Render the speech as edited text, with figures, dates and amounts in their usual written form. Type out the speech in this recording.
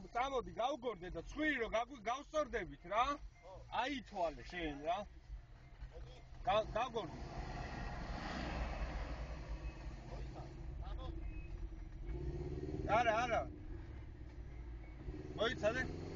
წამოდი გავგორდე და ცხვირი რო გავსორდებით რა. აითვალე შენ რა. გავგორდი. არა. მოიცადე.